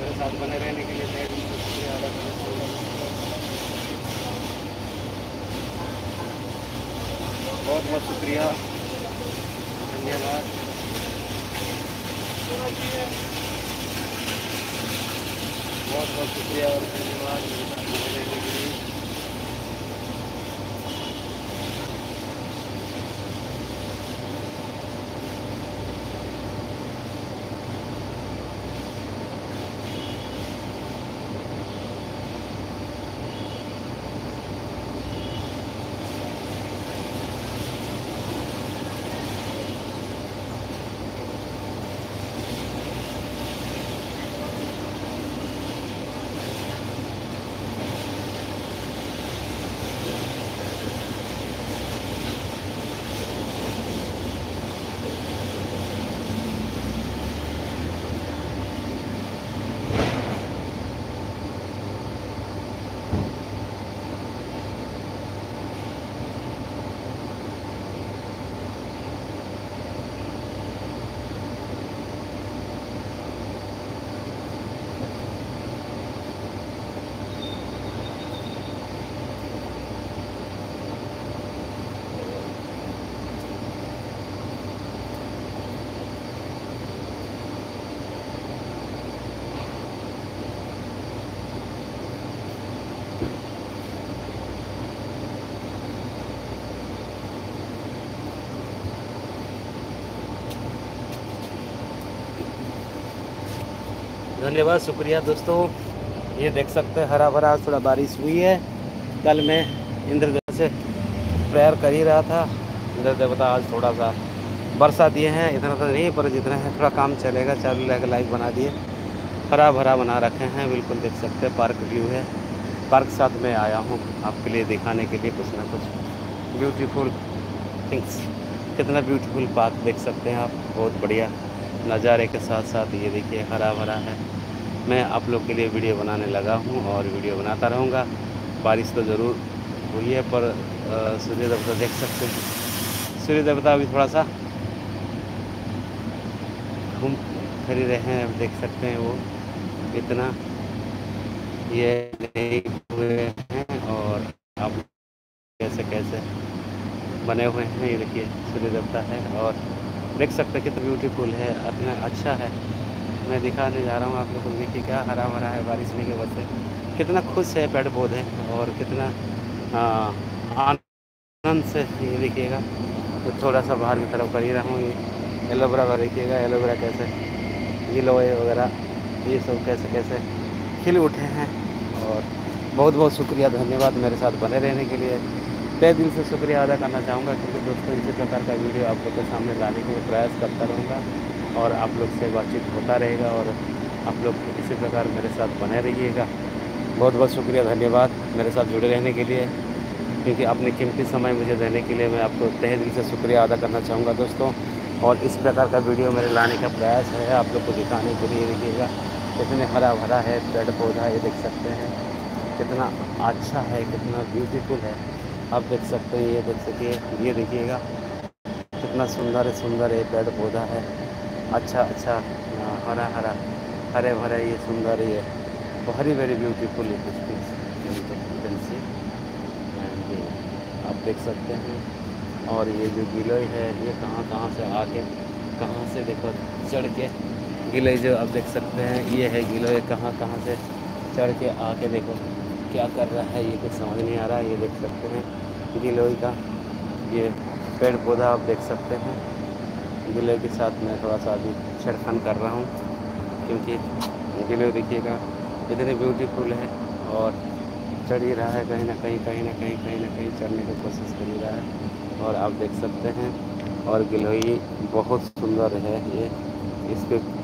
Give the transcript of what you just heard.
मेरे साथ बने रहने के लिए तहे दिल से शुक्रिया अदा करना चाहूँगा। बहुत बहुत शुक्रिया, धन्यवाद। बहुत बहुत शुक्रिया और धन्यवाद मेरे साथ बने रहने के लिए। धन्यवाद, शुक्रिया दोस्तों। ये देख सकते हैं हरा भरा, थोड़ा बारिश हुई है। कल मैं इंद्र देवता से प्रेयर कर ही रहा था। इंद्र देवता आज थोड़ा सा बरसा दिए हैं, इतना तो नहीं पर जितना है थोड़ा काम चलेगा। चालू लग लाइक बना दिए, हरा भरा बना रखे हैं। बिल्कुल देख सकते हैं पार्क व्यू है। पार्क साथ में आया हूँ आपके लिए दिखाने के लिए कुछ ना कुछ ब्यूटीफुल थिंग्स। कितना ब्यूटीफुल पार्क देख सकते हैं आप, बहुत बढ़िया नज़ारे के साथ साथ। ये देखिए हरा भरा है। मैं आप लोग के लिए वीडियो बनाने लगा हूँ और वीडियो बनाता रहूँगा। बारिश तो ज़रूर हुई है पर सूर्य देवता देख सकते हैं। सूर्य देवता अभी थोड़ा सा घूम फिर रहे हैं, देख सकते हैं वो इतना ये नहीं हुए हैं। और अब कैसे कैसे बने हुए हैं, ये देखिए सूर्य देवता है और देख सकते हैं कितना ब्यूटीफुल है, इतना अच्छा है। मैं दिखाने जा रहा हूँ आप लोगों को। देखिए क्या हरा भरा है, बारिश होने की वजह से कितना खुश है पेड़ पौधे और कितना आनंद से। ये देखिएगा तो थोड़ा सा बाहर की तरफ कर ही रहा हूँ। ये एलोवेरा का देखिएगा, एलोवेरा कैसे गिलोय वगैरह ये सब कैसे कैसे खिल उठे हैं। और बहुत बहुत शुक्रिया, धन्यवाद मेरे साथ बने रहने के लिए। तहे दिल से शुक्रिया अदा करना चाहूँगा क्योंकि दोस्तों इसी प्रकार का वीडियो आप लोग के सामने लाने के लिए प्रयास करता रहूँगा और आप लोग से बातचीत होता रहेगा और आप लोग इसी प्रकार मेरे साथ बने रहिएगा। बहुत बहुत शुक्रिया, धन्यवाद मेरे साथ जुड़े रहने के लिए, क्योंकि अपने कीमती समय मुझे देने के लिए मैं आपको तहे दिल से शुक्रिया अदा करना चाहूँगा दोस्तों। और इस प्रकार का वीडियो मेरे लाने का प्रयास है आप लोग को दिखाने के लिए। देखिएगा कितने हरा भरा है पेड़ पौधा, ये देख सकते हैं कितना अच्छा है, कितना ब्यूटीफुल है। आप देख सकते हैं, ये देख सकिए, ये देखिएगा कितना सुंदर ये पेड़ पौधा है। अच्छा अच्छा हरा हरा हरे भरे ये सुंदर ये वेरी वेरी ब्यूटीफुल से आप देख सकते हैं। और ये जो गिलोय है ये कहाँ कहाँ से आके कहाँ से देखो चढ़ के गिलोय जो आप देख सकते हैं ये है गिलोय, कहाँ कहाँ से चढ़ के आके देखो क्या कर रहा है, ये कुछ समझ नहीं आ रहा है। ये देख सकते हैं गिलोय का ये पेड़ पौधा आप देख सकते हैं। गिलोय के साथ मैं थोड़ा सा अभी छेड़खान कर रहा हूँ क्योंकि गिलोय देखिएगा इतने ब्यूटीफुल है और चढ़ ही रहा है, कहीं ना कहीं चढ़ने की कोशिश कर ही रहा है। और आप देख सकते हैं और गिलोय बहुत सुंदर है ये, इस पे